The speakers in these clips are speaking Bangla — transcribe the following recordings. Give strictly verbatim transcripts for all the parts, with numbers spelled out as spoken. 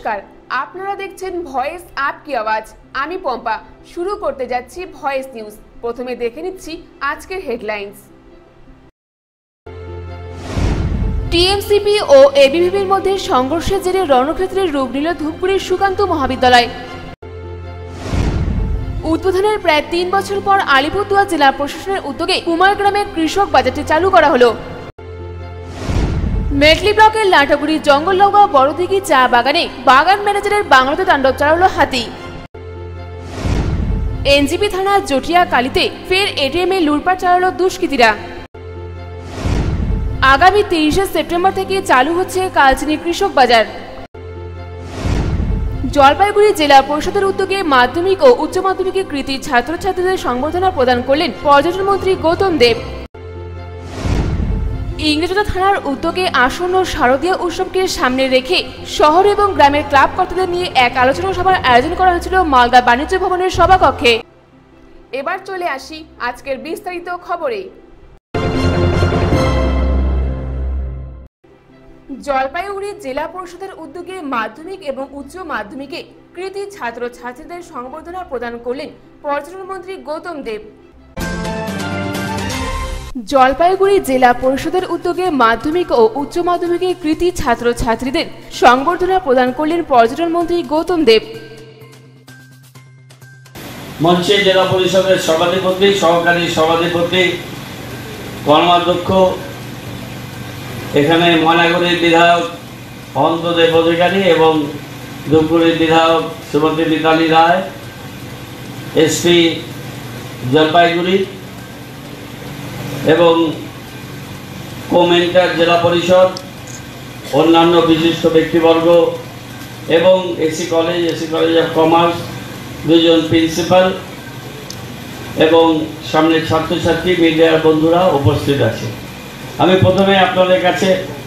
নমস্কার, আপনারা দেখছেন ভয়েস আপকি আওয়াজ। আমি পম্পা। শুরু করতে যাচ্ছি ভয়েস নিউজ। প্রথমে দেখে নিচ্ছি আজকের হেডলাইন্স। টিএমসিপি ও এবিভিপির মধ্যে সংঘর্ষের জেরে রণক্ষেত্রের রূপ নিল ধূপগুড়ির সুকান্ত মহাবিদ্যালয়। উদ্বোধনের প্রায় তিন বছর পর আলিপুরদুয়ার জেলা প্রশাসনের উদ্যোগে কুমারগ্রামের কৃষক বাজারটি চালু করা হলো। মেটলি ব্লকের লাটাগুড়ি জঙ্গলনগর বড়দিঘি চা বাগানে বাগান ম্যানেজারের বাংলাতে তাণ্ডব চালালো হাতি। এনজিপি থানার জটিয়া কালীতে ফের এটিএম এ লুটপাট চালালো দুষ্কৃতীরা। আগামী তেইশে সেপ্টেম্বর থেকে চালু হচ্ছে কালচিনি কৃষক বাজার। জলপাইগুড়ি জেলা পরিষদের উদ্যোগে মাধ্যমিক ও উচ্চ মাধ্যমিকের কৃতী ছাত্রছাত্রীদের সংবর্ধনা প্রদান করলেন পর্যটন মন্ত্রী গৌতম দেব। ইংরেজদা থানার উদ্যোগে আসন্ন শারদীয় উৎসবকে সামনে রেখে শহর এবং গ্রামের ক্লাব কর্তাদের নিয়ে এক আলোচনা সভার আয়োজন করা হয়েছিল মালদা বাণিজ্য ভবনের সভাকক্ষে। এবার চলে আসি আজকের বিস্তারিত খবরে। জলপাইগুড়ি জেলা পরিষদের উদ্যোগে মাধ্যমিক এবং উচ্চ মাধ্যমিকে কৃতী ছাত্র ছাত্রীদের সংবর্ধনা প্রদান করলেন পর্যটন মন্ত্রী গৌতম দেব। জলপাইগুড়ি জেলা পরিষদের উদ্যোগে মাধ্যমিক ও উচ্চ মাধ্যমিকে কৃতী ছাত্র ছাত্রীদের সংবর্ধনা প্রদান করলেন পর্যটন মন্ত্রী গৌতম দেব। মঞ্চে জেলা পরিষদের সভাধিপতি, সহকারী সভাধিপতি, কর্মাধ্যক্ষ, এখানে ময়নাগুড়ির বিধায়ক অন্তদেব অধিকারী এবং ধূপগুড়ির বিধায়ক শ্রীমতী মিতালি রায়, এসপি জলপাইগুড়ি এবং কোমেন্টার জেলা পরিষদ, অন্যান্য বিশিষ্ট ব্যক্তিবর্গ এবং AC college AC college of commerce দুজন প্রিন্সিপাল এবং সামনে ছাত্রছাত্রী, মিডিয়ার বন্ধুরা উপস্থিত আছে। আমি প্রথমে আপনাদের কাছে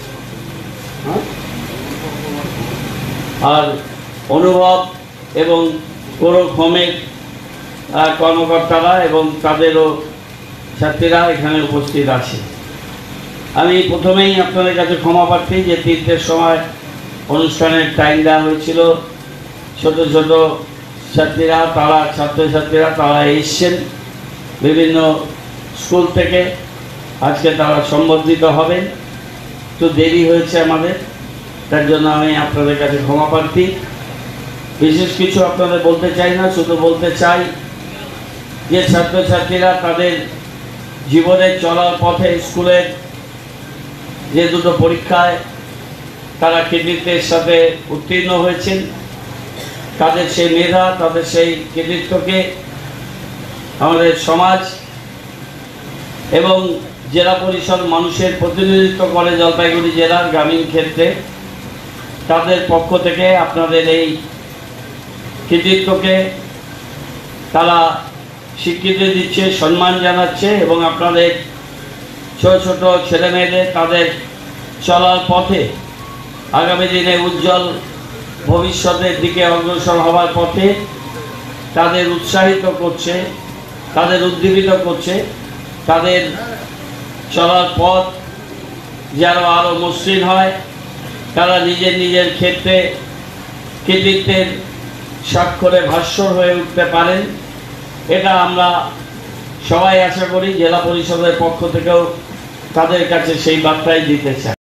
আর অনুভব এবং কোরক্ষমের কর্মকর্তারা এবং তাদেরও ছাত্রীরা এখানে উপস্থিত আছে। আমি প্রথমেই আপনাদের কাছে ক্ষমা প্রার্থী যে তিনটের সময় অনুষ্ঠানের টাইম দেওয়া হয়েছিল। ছোট ছোট ছাত্রীরা, তারা ছাত্রছাত্রীরা তারা এসছেন বিভিন্ন স্কুল থেকে, আজকে তারা সম্বর্ধিত হবেন। তো দেরি হয়েছে আমাদের, তার জন্য আমি আপনাদের কাছে ক্ষমা প্রার্থী। বিশেষ কিছু আপনাদের বলতে চাই না, শুধু বলতে চাই যে ছাত্রছাত্রীরা তাদের জীবনের চলার পথে স্কুলের যে দুটো পরীক্ষায় তারা কৃতিত্বের সাথে উত্তীর্ণ হয়েছেন, তাদের সেই মেধা, তাদের সেই কৃতিত্বকে আমাদের সমাজ এবং জেলা পরিষদ মানুষের প্রতিনিধিত্ব করে জলপাইগুড়ি জেলার গ্রামীণ ক্ষেত্রে। তাদের পক্ষ থেকে আপনাদের এই কৃতিত্বকে তারা স্বীকৃতি দিচ্ছে, সম্মান জানাচ্ছে এবং আপনাদের ছোট ছোট ছেলেমেয়েদের তাদের চলার পথে আগামী দিনে উজ্জ্বল ভবিষ্যতের দিকে অগ্রসর হওয়ার পথে তাদের উৎসাহিত করছে, তাদের উদ্দীপিত করছে, তাদের চলার পথ যেন আরও মসৃণ হয়, তারা নিজের নিজের ক্ষেত্রে কৃতিত্বের স্বাক্ষরে ভাস্বর হয়ে উঠতে পারেন। এটা আমরা সবাই আশা করি, জেলা পরিষদের পক্ষ থেকেও তাদের কাছে সেই বার্তাই দিতে চাই।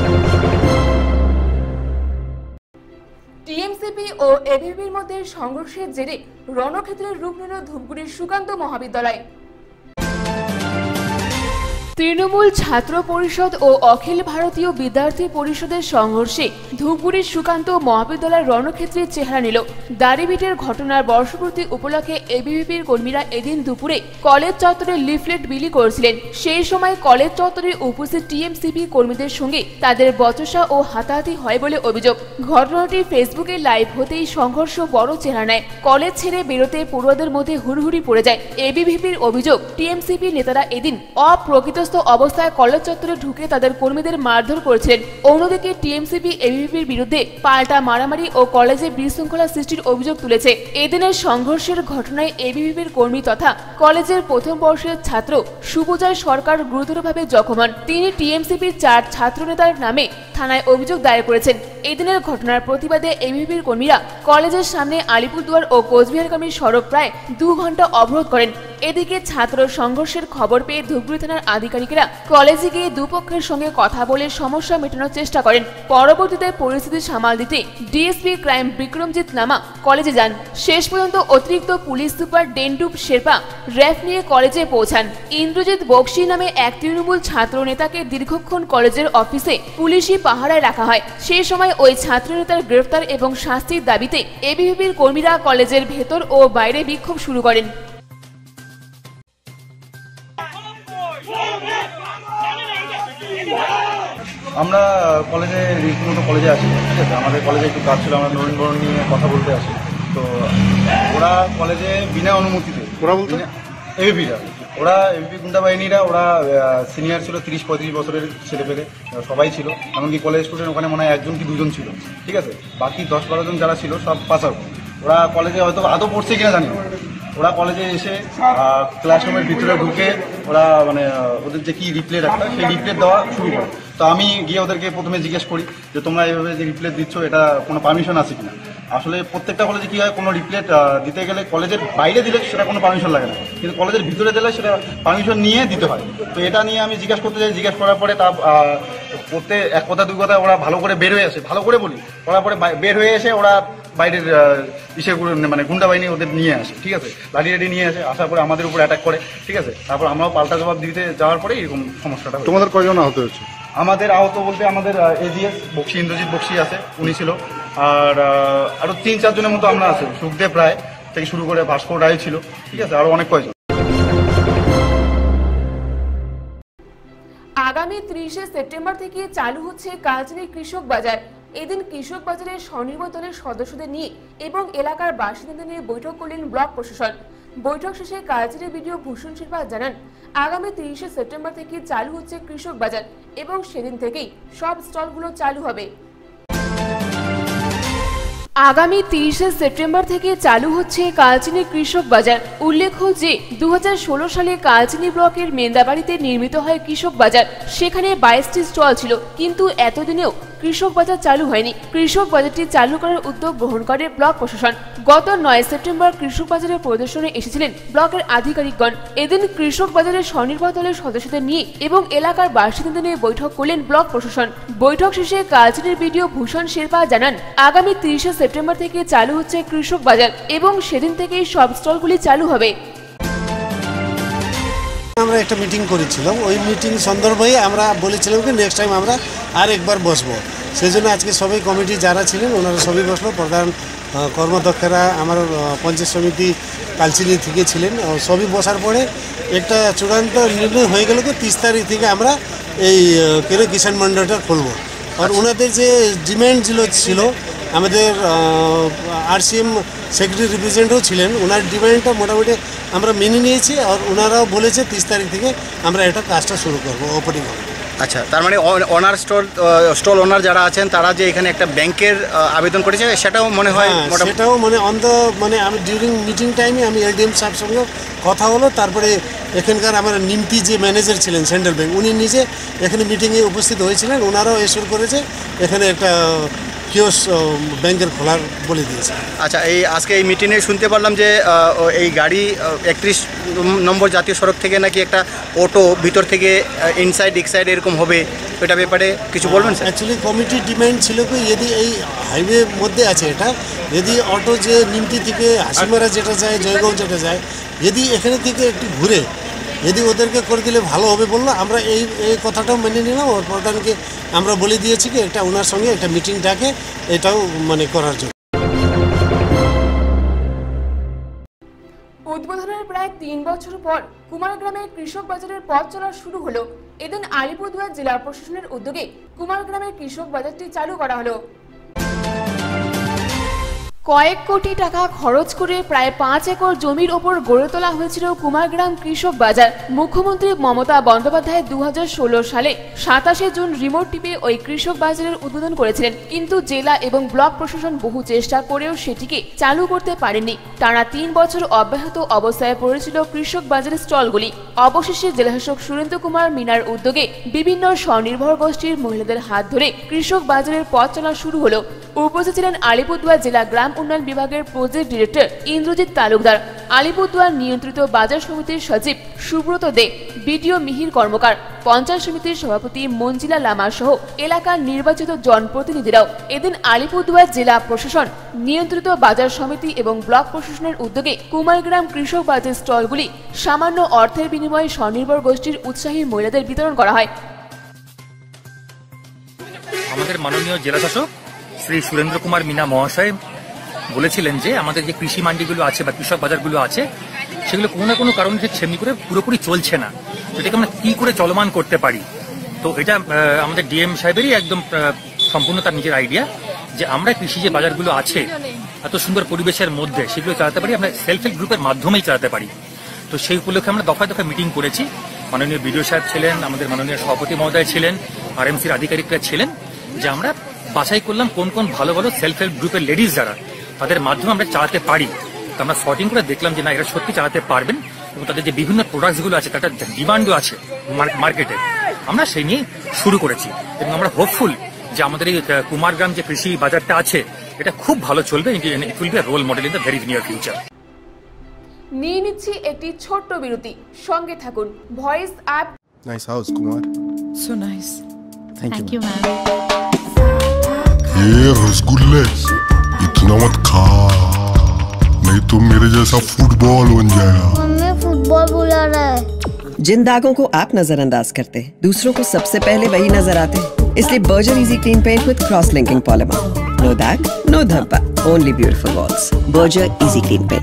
টিএমসিপি ও এবিভিপির মধ্যে সংঘর্ষের জেরে রণক্ষেত্রের রূপ নিল ধূপগুড়ির সুকান্ত মহাবিদ্যালয়। তৃণমূল ছাত্র পরিষদ ও অখিল ভারতীয় বিদ্যার্থী পরিষদের সংঘর্ষে ধূপগুড়ির সুকান্ত মহাবিদ্যালয়ের রণক্ষেত্রের চেহারা নিল। দাড়িভিটের ঘটনার বর্ষপূর্তি উপলক্ষে এবিভিপির কর্মীরা এদিন দুপুরে কলেজ চত্বরে লিফলেট বিলি করেছিলেন। সেই সময় কলেজ চত্বরে উপস্থিত টিএমসিপি কর্মীদের সঙ্গে তাদের বচসা ও হাতাহাতি হয় বলে অভিযোগ। ঘটনাটি ফেসবুকে লাইভ হতেই সংঘর্ষ বড় চেহারা নেয়। কলেজ ছেড়ে বেরোতে পড়ুয়াদের মধ্যে হুড়হুড়ি পড়ে যায়। এবিভিপির অভিযোগ, টিএমসিপি নেতারা এদিন অপ্রকৃত নেশাগ্রস্ত অবস্থায় কলেজ চত্বরে ঢুকে তাদের কর্মীদের মারধর করেছিলেন। অন্যদিকে টিএমসিপি এবিভিপির বিরুদ্ধে পাল্টা মারামারি ও কলেজে বিশৃঙ্খলা সৃষ্টির অভিযোগ তুলেছে। এদিনের সংঘর্ষের ঘটনায় এবিভিপির কর্মী তথা কলেজের প্রথম বর্ষের ছাত্র সুবজয় সরকার গুরুতরভাবে জখম হন। তিনি টিএমসিপির চার ছাত্রনেতার নামে থানায় অভিযোগ দায়ের করেছেন। এদিনের ঘটনার প্রতিবাদে এবিভিপির কর্মীরা কলেজের সামনে আলিপুরদুয়ার ও কোচবিহারগামী সড়ক প্রায় দু ঘন্টা অবরোধ করেন। এদিকে ছাত্র সংঘর্ষের খবর পেয়ে ধূপগুড়ি থানার আধিকারিকেরা কলেজে গিয়ে দুপক্ষের সঙ্গে কথা বলে সমস্যা মেটানোর চেষ্টা করেন। পরবর্তীতে পরিস্থিতি সামাল দিতে ডিএসপি ক্রাইম বিক্রমজিৎ লামা কলেজে যান। শেষ পর্যন্ত অতিরিক্ত police super Dendup Sherpa RAF নিয়ে কলেজে পৌঁছান। ইন্দ্রজিৎ বক্সি নামে এক তৃণমূল ছাত্র নেতাকে দীর্ঘক্ষণ কলেজের অফিসে পুলিশি পাহারায় রাখা হয়। সেই সময় ওই ছাত্র নেতার গ্রেফতার এবং শাস্তির দাবিতে এবিভিপির কর্মীরা কলেজের ভেতর ও বাইরে বিক্ষোভ শুরু করেন। আমরা কলেজে রীতিমতো কলেজে আসি, ঠিক আছে। আমাদের কলেজে একটু কাজ ছিল, আমরা নবীনবরণ নিয়ে কথা বলতে আসি। তো ওরা কলেজে বিনা অনুমতিতে, ওরা বলতে এবিপিরা, ওরা এবিপি গুন্ডা বাহিনীরা, ওরা সিনিয়র ছিল, তিরিশ পঁয়ত্রিশ বছরের ছেলেপেলে সবাই ছিল। এমনকি কলেজ স্টুডেন্ট ওখানে মনে হয় একজন কি দুজন ছিল, ঠিক আছে। বাকি দশ বারো জন যারা ছিল সব পাস আউট। ওরা কলেজে হয়তো আদৌ পড়ছে কিনা জানি। ওরা কলেজে এসে ক্লাসরুমের ভিতরে ঢুকে ওরা মানে ওদের যে কি রিপ্লেট একটা, সেই রিপ্লেট দেওয়া শুরু করে। তো আমি গিয়ে ওদেরকে প্রথমে জিজ্ঞেস করি যে তোমরা এইভাবে যে রিপ্লেট দিচ্ছ এটা কোনো পারমিশন আছে কিনা। আসলে প্রত্যেকটা কলেজে কী হয়, কোনো রিপ্লেট দিতে গেলে কলেজের বাইরে দিলে সেটা কোনো পারমিশন লাগে না, কিন্তু কলেজের ভিতরে দিলে সেটা পারমিশন নিয়ে দিতে হয়। তো এটা নিয়ে আমি জিজ্ঞাসা করতে যাই, জিজ্ঞাসা করার পরে তা করতে এক কথা দুই কথা ওরা ভালো করে বের হয়ে আসে, ভালো করে বলি, করার পরে বের হয়ে এসে ওরা বাইরের ইসেগুলো মানে গুন্ডা বাহিনী ওদের নিয়ে আসে, ঠিক আছে। লাঠি লাঠি নিয়ে আসে, আসার পরে আমাদের উপর অ্যাটাক করে, ঠিক আছে। তারপর আমরাও পাল্টা জবাব দিতে যাওয়ার পরে এরকম সমস্যাটা। তোমাদের কয়জন আহত হয়েছে? আমাদের আহত বলতে আমাদের এজিএস বক্সি, ইন্দ্রজিৎ বক্সি আছে, উনি ছিল। আর আরো তিন চারজনের মতো আমরা আছি, সুখদেব রায় থেকে শুরু করে ভাস্কর রায় ছিল, ঠিক আছে, আরো অনেক কয়জন। আগামী ত্রিশে সেপ্টেম্বর থেকে চালু হচ্ছে কালচিনি কৃষক বাজার। এদিন কৃষক বাজারের স্বনির্ভর দলের সদস্যদের নিয়ে এবং এলাকার বাসিন্দাদের নিয়ে বৈঠক করলেন ব্লক প্রশাসন। বৈঠক শেষে কালচিনি বিডিও ভূষণ শিল্পা জানান, আগামী তিরিশে সেপ্টেম্বর থেকে চালু হচ্ছে কৃষক বাজার এবং সেদিন থেকেই সব স্টলগুলো চালু হবে। আগামী তিরিশে সেপ্টেম্বর থেকে চালু হচ্ছে কালচিনি কৃষক বাজার। উল্লেখ্য যে দু হাজার ষোলো সালে কালচিনি ব্লকের মেন্দাবাড়িতে নির্মিত হয় কৃষক বাজার। সেখানে বাইশটি স্টল ছিল, কিন্তু এতদিনেও কৃষক বাজার চালু হয়নি। কৃষক বাজারটি চালু করার উদ্যোগ গ্রহণ করে ব্লক প্রশাসন। গত নয় সেপ্টেম্বর কৃষক বাজারে পরিদর্শনে এসেছিলেন ব্লকের আধিকারিকগণ। এদিন কৃষক বাজারের স্বনির্ভর দলের সদস্যদের নিয়ে এবং এলাকার বাসিন্দাদের নিয়ে বৈঠক করলেন ব্লক প্রশাসন। বৈঠক শেষে কালচিনির বিডিও ভূষণ শেরপা জানান, আগামী তিরিশে সেপ্টেম্বর থেকে চালু হচ্ছে কৃষক বাজার এবং সেদিন থেকেই সব স্টলগুলি চালু হবে। আমরা একটা মিটিং করেছিলাম, ওই মিটিং সন্দর্ভে আমরা বলেছিলাম কি নেক্সট টাইম আমরা আর একবার বসবো। সেই জন্য আজকে সবাই কমিটি যারা ছিলেন ওনারা সবই বসলো। প্রধান কর্মদক্ষরা আমার পঞ্চায়েত সমিতি কালচিনি থেকে ছিলেন, সবই বসার পরে একটা চূড়ান্ত নির্ণয় হয়ে গেল কি তিরিশ তারিখ থেকে আমরা এই কেন কিষাণ মন্ডলটা খুলবো। আর ওনাদের যে ডিম্যান্ড ছিল, আমাদের আরসিএম সেক্রেটারি রিপ্রেজেন্টেটিভ ছিলেন, ওনার ডিমান্ডটা মোটামুটি আমরা মেনে নিয়েছি। আর ওনারাও বলেছে তিরিশ তারিখ থেকে আমরা এটা কাজটা শুরু করবো, ওপেনিং হবে। আচ্ছা, তার মানে ওনার স্টল স্টল ওনার যারা আছেন তারা যে এখানে একটা ব্যাংকের আবেদন করেছে সেটাও মনে হয় সেটাও মানে অন দ্য মানে আমি ডিউরিং মিটিং টাইমে আমি এলডিএম সাহেব সঙ্গে কথা হলো। তারপরে এখানকার আমার নিমতি যে ম্যানেজার ছিলেন সেন্ট্রাল ব্যাংক, উনি নিজে এখানে মিটিংয়ে উপস্থিত হয়েছিলেন। ওনারাও এসুর করেছে এখানে একটা কিওস ব্যাংকের খোলার বলে দিয়েছে। আচ্ছা, এই আজকে এই মিটিংয়ে শুনতে পারলাম যে এই গাড়ি একত্রিশ নম্বর জাতীয় সড়ক থেকে নাকি একটা অটো ভিতর থেকে ইনসাইড এক্সাইড এরকম হবে, এটা ব্যাপারে কিছু বলবেন স্যার? অ্যাকচুয়ালি কমিটির ডিমান্ড ছিল কি, যদি এই হাইওয়ে মধ্যে আছে এটা, যদি অটো যে নিমতি থেকে হাসিমারা যেটা যায়, জয়গাঁও যেটা যায়, যদি এখানে থেকে একটু ঘুরে যদি ওদেরকে করে দিলে ভালো হবে বললো। আমরা এই এই কথাটাও মেনে নিলাম। ওর প্রধানকে আমরা বলে দিয়েছি কি একটা ওনার সঙ্গে একটা মিটিং ডাকে এটাও মানে করার জন্য। উদ্বোধনের প্রায় তিন বছর পর কুমারগ্রামে কৃষক বাজারের পথ চলা শুরু হলো। এদিন আলিপুরদুয়ার জেলা প্রশাসনের উদ্যোগে কুমারগ্রামে কৃষক বাজারটি চালু করা হলো। কয়েক কোটি টাকা খরচ করে প্রায় পাঁচ একর জমির ওপর গড়ে তোলা হয়েছিল কুমারগ্রাম কৃষক বাজার। মুখ্যমন্ত্রী মমতা বন্দ্যোপাধ্যায় দু হাজার ষোলো সালে সাতাশে জুন রিমোট টিপে ওই কৃষক বাজারের উদ্বোধন করেছিলেন, কিন্তু জেলা এবং ব্লক প্রশাসন বহু চেষ্টা করেও সেটিকে চালু করতে পারেনি। টানা তিন বছর অব্যাহত অবস্থায় পড়েছিল কৃষক বাজারের স্টলগুলি। অবশেষে জেলাশাসক সুরেন্দ্র কুমার মিনার উদ্যোগে বিভিন্ন স্বনির্ভর গোষ্ঠীর মহিলাদের হাত ধরে কৃষক বাজারের পথ চলা শুরু হলো। উপস্থিত ছিলেন আলিপুরদুয়ার জেলা গ্রাম উন্নয়ন বিভাগের প্রজেক্ট ডিরেক্টর ইন্দ্রজিৎ তালুকদার, আলিপুরদুয়ার নিয়ন্ত্রিত বাজার সমিতির সচিব সুব্রত দে, বিডিও মিহির কর্মকার, পঞ্চায়েত সমিতির সভাপতি মঞ্জিলা লামা সহ এলাকার নির্বাচিত জনপ্রতিনিধিরাও। এদিন আলিপুরদুয়ার জেলা প্রশাসন, নিয়ন্ত্রিত বাজার সমিতি এবং ব্লক প্রশাসনের উদ্যোগে কুমারগ্রাম কৃষক বাজার স্টলগুলি সামান্য অর্থের বিনিময়ে স্বনির্ভর গোষ্ঠীর উৎসাহী মহিলাদের বিতরণ করা হয়। আমাদের মাননীয় জেলাশাসক শ্রী সুরেন্দ্র কুমার মিনা মহাশয় বলেছিলেন যে আমাদের যে কৃষি মান্ডিগুলো আছে বা কৃষক বাজারগুলো আছে সেগুলো কোনো না কোনো কারণে সেমনি করে পুরোপুরি চলছে না, সেটাকে আমরা কি করে চলমান করতে পারি। তো এটা আমাদের ডিএম সাহেবেরই একদম সম্পূর্ণ তার নিজের আইডিয়া যে আমরা কৃষি যে বাজারগুলো আছে এত সুন্দর পরিবেশের মধ্যে সেগুলো চালাতে পারি, আমরা সেলফ হেল্প গ্রুপের মাধ্যমেই চালাতে পারি। তো সেই উপলক্ষে আমরা দফায় দফায় মিটিং করেছি। মাননীয় বিডিও সাহেব ছিলেন, আমাদের মাননীয় সভাপতি মহোদয় ছিলেন, আর এমসির আধিকারিকরা ছিলেন, যে আমরা বাছাই করলাম কোন কোন ভালো ভালো সেলফ হেল্প গ্রুপের লেডিস যারা তাদের মাধ্যমে আমরা চালাতে পারি। তো আমরা শর্টিং করে দেখলাম যে না, এরা সত্যি চালাতে পারবেন এবং তাদের যে বিভিন্ন প্রোডাক্টসগুলো আছে তার ডিমান্ডও আছে মার্কেটে। আমরা সেই নিয়ে শুরু করেছি এবং আমরা হোপফুল যে আমাদের এই কুমারগ্রাম যে কৃষি বাজারটা আছে এটা খুব ভালো চলবে। It will be a role model in the very near future. নিয়ে নিচ্ছি একটি ছোট্ট বিরতি, সঙ্গে থাকুন। Voice app. Nice house, Kumar. So nice. Thank, Thank you. you, ma'am. ये रसगुल्ले इतना मत खा, नहीं तो मेरे जैसा फुटबॉल बन जाएगा। मम्मी फुटबॉल बुला रहा है। जिन दागों को आप नजरअंदाज करते हैं, दूसरों को सबसे पहले वही नजर आते हैं। इसलिए Berger easy clean paint with cross linking polymer. No दाग, नो धब्बा, only beautiful walls. Berger easy clean paint.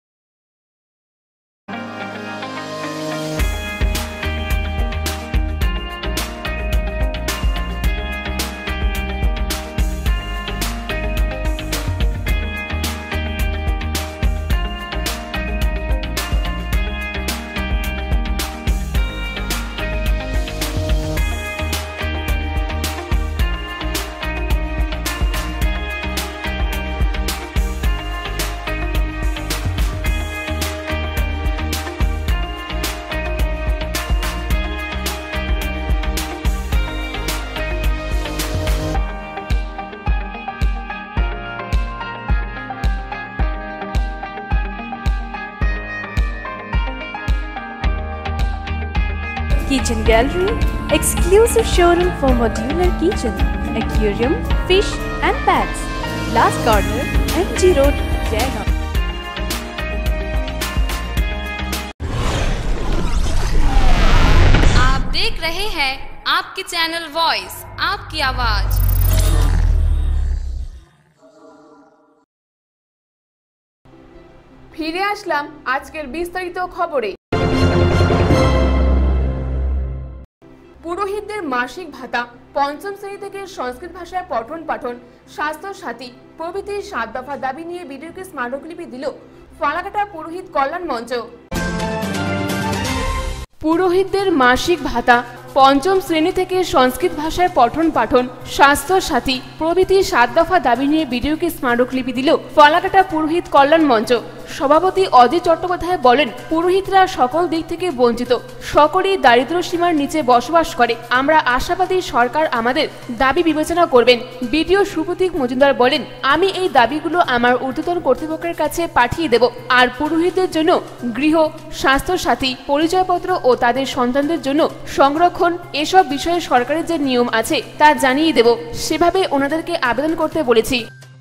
Kitchen Gallery, exclusive showroom for modular kitchen, aquarium, fish and pets. Last corner, M G Road, Jaigaon. आप देख रहे हैं आपके चैनल वॉइस, आपकी आवाज। ফিরে আসলাম আজকের বিস্তারিত খবরে। পুরোহিতদের মাসিক ভাতা, পঞ্চম শ্রেণী থেকে সংস্কৃত ভাষায় পঠন পাঠন, স্বাস্থ্য সাথী প্রভৃতি সাত দফা দাবি নিয়ে বিডিওকে স্মারকলিপি দিল ফালাকাটা পুরোহিত কল্যাণ মঞ্চ। পুরোহিতদের মাসিক ভাতা, পঞ্চম শ্রেণী থেকে সংস্কৃত ভাষায় পঠন পাঠন, স্বাস্থ্য সাথী প্রভৃতি সাত দফা দাবি নিয়ে বিডিওকে স্মারকলিপি দিল ফালাকাটা পুরোহিত কল্যাণ মঞ্চ। সভাপতি অজিত চট্টোপাধ্যায় বলেন, পুরোহিতরা সকল দিক থেকে বঞ্চিত, সকলেই দারিদ্র সীমার নিচে বসবাস করে। আমরা আশাবাদী সরকার আমাদের দাবি বিবেচনা করবেন। বিডিও সুপ্রতীক মজুমদার বলেন, আমি এই দাবিগুলো আমার ঊর্ধ্বতন কর্তৃপক্ষের কাছে পাঠিয়ে দেব। আর পুরোহিতদের জন্য গৃহ, স্বাস্থ্য সাথী, পরিচয়পত্র ও তাদের সন্তানদের জন্য সংরক্ষণ এসব বিষয়ে সরকারের যে নিয়ম আছে তা জানিয়ে দেব, সেভাবে ওনাদেরকে আবেদন করতে বলেছি।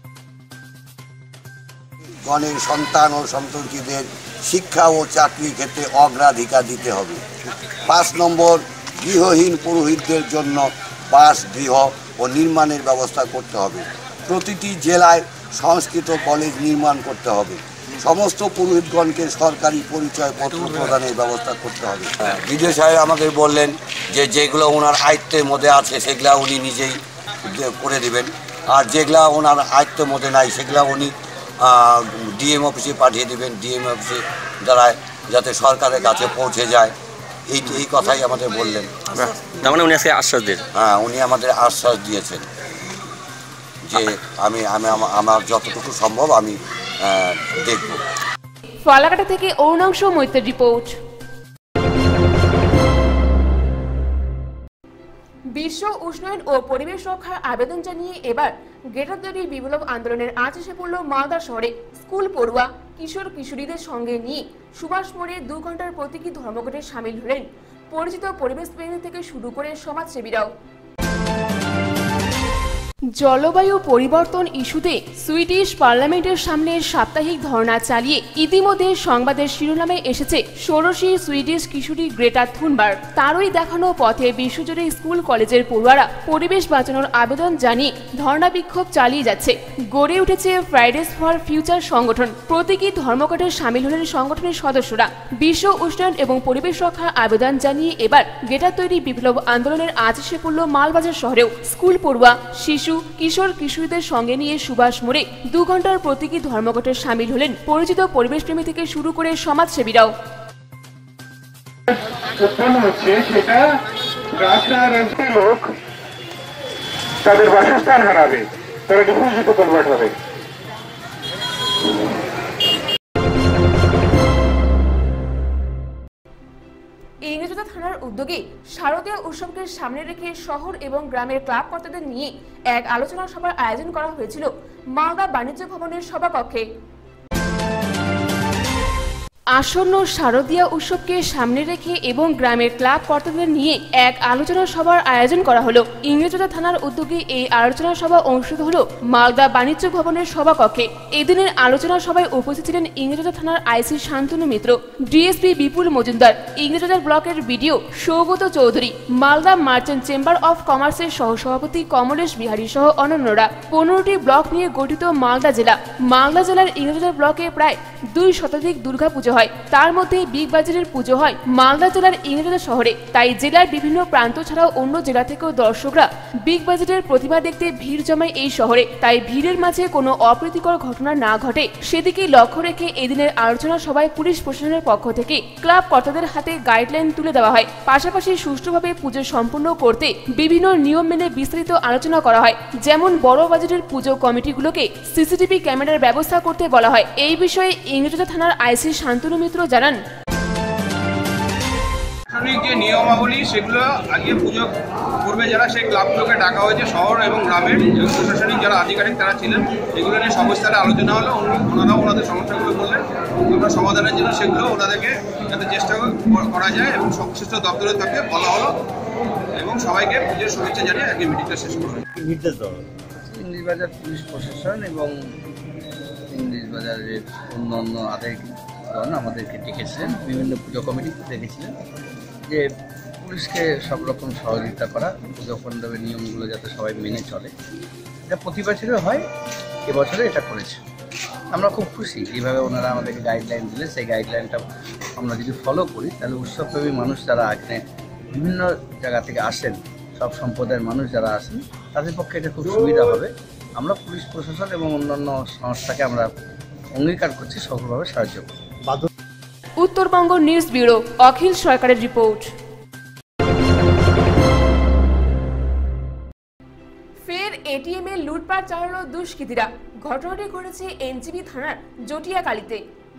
গণের সন্তান ও সন্ততিদের শিক্ষা ও চাকরির ক্ষেত্রে অগ্রাধিকার দিতে হবে। পাঁচ নম্বর, গৃহহীন পুরোহিতদের জন্য বাস, গৃহ ও নির্মাণের ব্যবস্থা করতে হবে। প্রতিটি জেলায় সংস্কৃত কলেজ নির্মাণ করতে হবে। সমস্ত পুরোহিতগণকে সরকারি পরিচয়পত্র প্রদানের ব্যবস্থা করতে হবে। বিডিও সাহেব আমাকে বললেন যে যেগুলো ওনার আয়ত্তের মধ্যে আছে সেগুলা উনি নিজেই করে দেবেন, আর যেগুলা ওনার আয়ত্তের মধ্যে নাই সেগুলা উনি ডিএম অফিসে পাঠিয়ে দেবেন, ডিএম অফিসে দ্বারায় যাতে সরকারের কাছে পৌঁছে যায়, এই এই কথাই আমাদের বললেন। তার মানে উনি আজকে আশ্বাস দিয়েছেন? হ্যাঁ, উনি আমাদের আশ্বাস দিয়েছেন যে আমি আমি আমার যতটুকু সম্ভব আমি দেখব। ফালাকাটা থেকে অরুণাংশ মৈত্রের রিপোর্ট। বিশ্ব উষ্ণায়ন ও পরিবেশ রক্ষার আবেদন জানিয়ে এবার গ্রেটার তৈরি বিপ্লব আন্দোলনের আজ এসে পড়ল মালদা শহরে। স্কুল পড়ুয়া কিশোর কিশোরীদের সঙ্গে নিয়ে সুভাষ মোড়ে দু ঘন্টার প্রতীকী ধর্মঘটে সামিল হলেন পরিচিত পরিবেশ প্রেমী থেকে শুরু করে সমাজসেবীরাও। জলবায়ু পরিবর্তন ইস্যুতে সুইডিশ পার্লামেন্টের সামনে সাপ্তাহিক ধর্ণা চালিয়ে ইতিমধ্যে সংবাদের শিরোনামে এসেছে ষোড়শী সুইডিশ কিশোরী গ্রেটা থুনবার্গ। তারই দেখানো পথে বিশ্বজুড়ে স্কুল কলেজের পড়ুয়ারা পরিবেশ বাঁচানোর আবেদন জানিয়ে ধর্ণা বিক্ষোভ চালিয়ে যাচ্ছে। গড়ে উঠেছে ফ্রাইডেস ফর ফিউচার সংগঠন। প্রতীকী ধর্মঘটে সামিল হলেন সংগঠনের সদস্যরা। বিশ্ব উষ্ণায়ন এবং পরিবেশ রক্ষার আবেদন জানিয়ে এবার গ্রেটার তৈরি বিপ্লব আন্দোলনের আজ এসে পড়ল মালবাজার শহরেও। স্কুল পড়ুয়া শিশু কিশোর কিশোরীদের সঙ্গে নিয়ে সুভাষ মোড়ে দু ঘন্টার প্রতীকী ধর্মঘটে সামিল হলেন পরিচিত পরিবেশ প্রেমী থেকে শুরু করে সমাজসেবীরাও। সেটা লোক তাদের বাসস্থান হারাবে, তারা ডিফিউজিত কনভার্ট হবে। ইংরেজবাজার থানার উদ্যোগে শারদীয় উৎসবকে সামনে রেখে শহর এবং গ্রামের ক্লাব কর্তাদের নিয়ে এক আলোচনা সভার আয়োজন করা হয়েছিল মালদা বাণিজ্য ভবনের সভাকক্ষে। আসন্ন শারদীয় উৎসবকে সামনে রেখে এবং গ্রামের ক্লাব কর্তাদের নিয়ে এক আলোচনা সভার আয়োজন করা হলো। ইংরেজবাজার থানার উদ্যোগে এই আলোচনা সভা অনুষ্ঠিত হলো মালদা বাণিজ্য ভবনের সভাকক্ষে। এদিনের আলোচনা সভায় উপস্থিত ছিলেন ইংরেজবাজার থানার আইসি শান্তনু মিত্র, ডিএসপি বিপুল মজুমদার, ইংরেজবাজার ব্লকের BDO Saugata Chowdhury, Malda merchant chamber of কমার্সের সহসভাপতি কমলেশ বিহারী সহ অন্যান্যরা। পনেরোটি ব্লক নিয়ে গঠিত মালদা জেলা। মালদা জেলার ইংরেজবাজার ব্লকে প্রায় দুই শতাধিক দুর্গা পুজো হয়, তার মধ্যে বিগ বাজারের পুজো হয় মালদা জেলার ইংরেজবাজার শহরে। তাই জেলার বিভিন্ন প্রান্ত ছাড়াও অন্য জেলা থেকেও দর্শকরা বিগ বাজারের প্রতিমা দেখতে ভিড় জমায় এই শহরে। তাই ভিড়ের মাঝে কোনো অপ্রীতিকর ঘটনা না ঘটে সেদিকেই লক্ষ্য রেখে এদিনের আলোচনা সভায় পুলিশ প্রশাসনের পক্ষ থেকে ক্লাব কর্তাদের হাতে গাইডলাইন তুলে দেওয়া হয়। পাশাপাশি সুষ্ঠুভাবে পুজো সম্পন্ন করতে বিভিন্ন নিয়ম মেনে বিস্তারিত আলোচনা করা হয়। যেমন বড় বাজারের পুজো কমিটিগুলোকে সিসিটিভি ক্যামেরার ব্যবস্থা করতে বলা হয়। এই বিষয়ে ইংরেজবাজার থানার আইসি শান্তনু মিত্র জানান, যে নিয়মাবলী সেগুলো আজকে পুজো করবে যারা সেই ক্লাবগুলোকে ডাকা হয়েছে শহর এবং গ্রামের প্রশাসনিক যারা আধিকারিক তারা ছিলেন, এগুলো নিয়ে সমস্যাটা আলোচনা হলো। ওনারাও ওনাদের সমস্যাগুলো বললেন, আমরা সমাধানের জন্য সেগুলো ওনাদেরকে যাতে চেষ্টা করা যায় এবং সংশ্লিষ্ট দপ্তরের থেকে বলা হলো এবং সবাইকে পুজোর শুভেচ্ছা জানিয়ে আজকে মিটিংটা শেষ করা হয়। নির্দেশ দেওয়া হলো ইংরেজবাজার পুলিশ প্রশাসন এবং ইংরেজবাজারের অন্যান্য আধিকারিকগণ আমাদেরকে ডেকেছিলেন, বিভিন্ন পুজো কমিটি দেখেছিলেন যে পুলিশকে সব রকম সহযোগিতা করা, পুজো মণ্ডপের নিয়মগুলো যাতে সবাই মেনে চলে। এটা প্রতি বছরে হয়, এবছরে এটা করেছে। আমরা খুব খুশি এইভাবে ওনারা আমাদেরকে গাইডলাইন দিলে। সেই গাইডলাইনটা আমরা যদি ফলো করি তাহলে উৎসবপ্রেমী মানুষ যারা এখানে বিভিন্ন জায়গা থেকে আসেন, সব সম্প্রদায়ের মানুষ যারা আসেন, তাদের পক্ষে এটা খুব সুবিধা হবে। আমরা পুলিশ প্রশাসন এবং অন্যান্য সংস্থাকে আমরা অঙ্গীকার করছি সফলভাবে সাহায্য করব। উত্তরবঙ্গ নিউজ ব্যুরো, অখিল সরকারের রিপোর্ট। ফের এটিএম এ লুটপাট চালালো দুষ্কৃতীরা। ঘটনাটি ঘটেছে এনজিপি থানার জটিয়াকালীতে।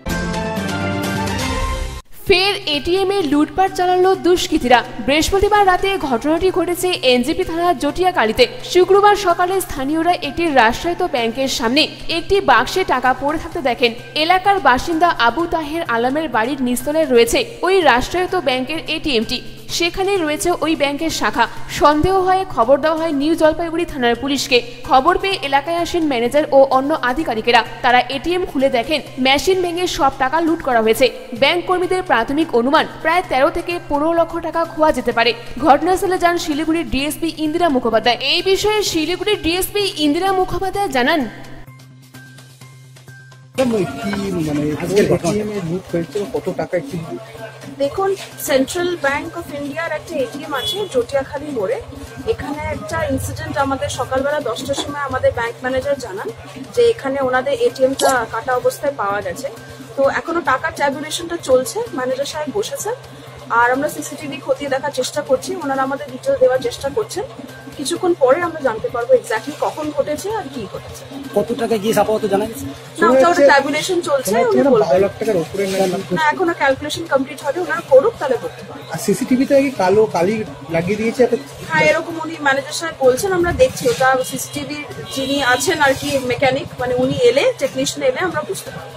ফের এটিএম এ লুটপাট চালালো দুষ্কৃতীরা। বৃহস্পতিবার রাতে ঘটনাটি ঘটেছে এনজিপি থানার জটিয়াকালীতে। শুক্রবার সকালে স্থানীয়রা একটি রাষ্ট্রায়ত্ত ব্যাংকের সামনে একটি বাক্সে টাকা পড়ে থাকতে দেখেন। এলাকার বাসিন্দা আবু তাহের আলমের বাড়ির নিচতলায় রয়েছে ওই রাষ্ট্রায়ত্ত ব্যাংকের এটিএমটি। সেখানে রয়েছে ওই ব্যাংকের শাখা। সন্দেহ হয়ে খবর দেওয়া হয় নিউ জলপাইগুড়ি থানার পুলিশকে। খবর পেয়ে এলাকায় আসেন ম্যানেজার ও অন্য আধিকারিকেরা। তারা এটিএম খুলে দেখেন মেশিন ভেঙে সব টাকা লুট করা হয়েছে। ব্যাংক কর্মীদের প্রাথমিক অনুমান প্রায় তেরো থেকে পনেরো লক্ষ টাকা খোয়া যেতে পারে। ঘটনাস্থলে যান শিলিগুড়ির ডিএসপি ইন্দিরা মুখোপাধ্যায়। এই বিষয়ে শিলিগুড়ির ডিএসপি ইন্দিরা মুখোপাধ্যায় জানান, কত টাকা একটু দেখুন, সেন্ট্রাল ব্যাংক অফ ইন্ডিয়ার একটা এটিএম আছে জটিয়াখালী মোড়ে। এখানে একটা ইনসিডেন্ট আমাদের সকালবেলা দশটার সময় আমাদের ব্যাংক ম্যানেজার জানান যে এখানে ওনাদের এটিএমটা কাটা অবস্থায় পাওয়া গেছে। তো এখনো টাকার ট্যাবুলেশনটা চলছে, ম্যানেজার সাহেব বসেছেন আর আমরা সিসিটিভি খতিয়ে দেখার চেষ্টা করছি। ওনারা আমাদের ডিটেল দেওয়ার চেষ্টা করছেন। কিছুক্ষণ পরে আমরা জানতে পারবো এক্স্যাক্টলি কখন ঘটেছে আর কি ঘটেছে। কত টাকা গিয়ে আপাতত জানা গেছে না, ওটা ওটা ট্যাবুলেশন চলছে, উনি বলবেন। না, এখনো ক্যালকুলেশন কমপ্লিট হবে, ওনারা করুক তাহলে বলতে পারবো। আর সিসিটিভিতে কি কালো কালি লাগিয়ে দিয়েছে? হ্যাঁ, এরকম উনি ম্যানেজার সাহেব বলছেন, আমরা দেখছি ওটা সিসিটিভি যিনি আছেন আর কি মেকানিক, মানে উনি এলে টেকনিশিয়ান এলে আমরা বুঝতে পারবো।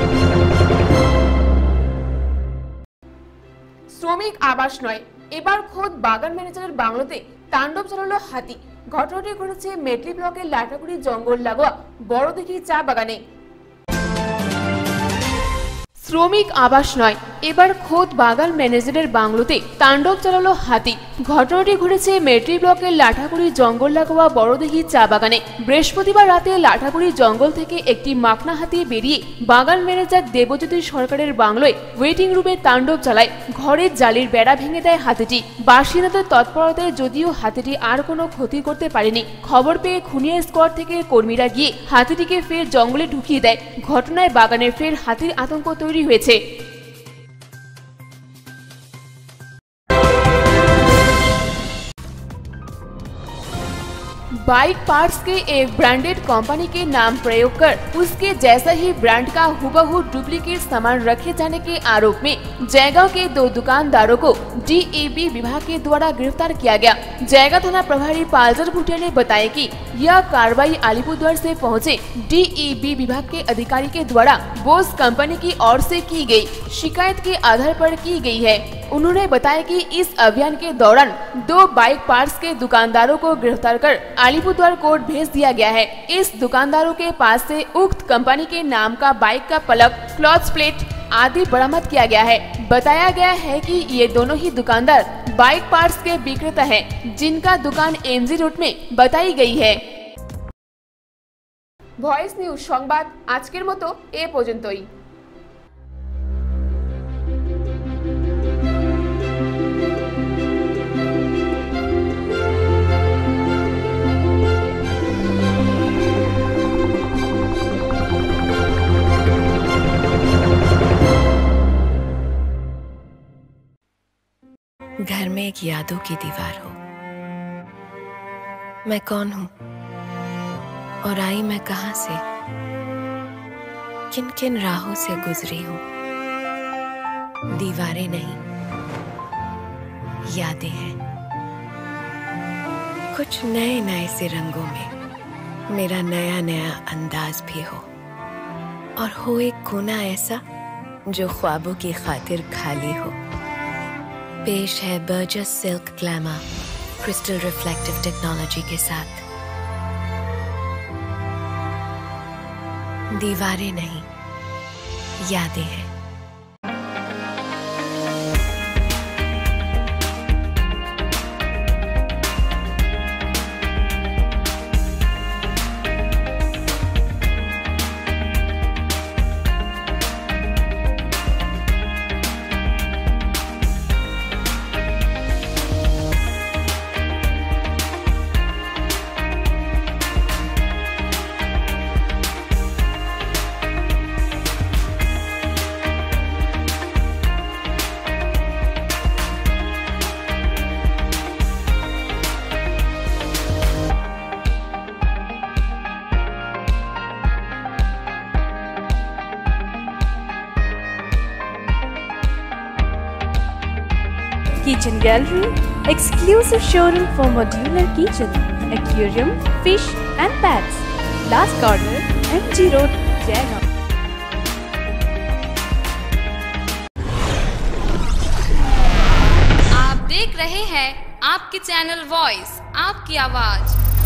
শ্রমিক আবাস নয়, এবার খোদ বাগান ম্যানেজারের বাংলোতে তাণ্ডব চালালো হাতি। ঘটনাটি ঘটেছে মেটলি ব্লকের লাটাগুড়ি জঙ্গল লাগোয়া বড়দিঘি চা বাগানে। শ্রমিক আবাস নয়, এবার খোদ বাগান ম্যানেজারের বাংলোতে তাণ্ডব চালালো হাতি। ঘটনাটি ঘটেছে মেটলি ব্লকের লাটাগুড়ি জঙ্গল লাগোয়া বড়দিঘি চা বাগানে। বৃহস্পতিবার রাতে লাটাগুড়ি জঙ্গল থেকে একটি মাকনা হাতি বেরিয়ে বাগান ম্যানেজার দেবজ্যোতি সরকারের বাংলোয় ওয়েটিং রুমে তাণ্ডব চালায়। ঘরের জালির বেড়া ভেঙে দেয় হাতিটি। বাসিন্দাদের তৎপরতায় যদিও হাতিটি আর কোনো ক্ষতি করতে পারেনি। খবর পেয়ে খুনিয়া স্কোয়াড থেকে কর্মীরা গিয়ে হাতিটিকে ফের জঙ্গলে ঢুকিয়ে দেয়। ঘটনায় বাগানে ফের হাতির আতঙ্ক তৈরি হয়েছে। बाइक पार्ट्स के एक ब्रांडेड कंपनी के नाम प्रयोग कर उसके जैसा ही ब्रांड का हुबहू डुप्लीकेट सामान रखे जाने के आरोप में जयगांव के दो दुकानदारों को डीईबी विभाग के द्वारा गिरफ्तार किया गया। जयगांव थाना प्रभारी पालजर भुटिया ने बताया कि यह कार्रवाई अलीपुरद्वार से पहुंचे डीईबी विभाग के अधिकारी के द्वारा बोस कंपनी की ओर से की गई शिकायत के आधार पर की गई है। उन्होंने बताया कि इस अभियान के दौरान दो बाइक पार्ट्स के दुकानदारों को गिरफ्तार कर अलीपुरद्वार कोर्ट भेज दिया गया है। इस दुकानदारों के पास से उक्त कंपनी के नाम का बाइक का पलक, क्लॉथ प्लेट आदि बरामद किया गया है। बताया गया है कि ये दोनों ही दुकानदार बाइक पार्ट्स के विक्रेता हैं, जिनका दुकान एमजी रोड में बताई गई है। ভয়েস নিউজ সংবাদ আজকের মতো এ পর্যন্তই। घर में एक यादों की दीवार हो। मैं कौन हूं और आई मैं कहां से, किन किन राहों से गुजरी हूं। दीवारें नहीं, यादें हैं, कुछ नए नए से रंगों में मेरा नया नया अंदाज भी हो, और हो एक कोना ऐसा जो ख्वाबों की खातिर खाली हो। पेश है Berger's silk glamour crystal reflective technology के साथ। दीवारें नहीं, यादें हैं। Kitchen Gallery, exclusive showroom for modular kitchen, aquarium, fish and pets. Last corner, M G Road, Jaigaon. आप देख रहे हैं आपके चैनल वॉइस, आपकी आवाज।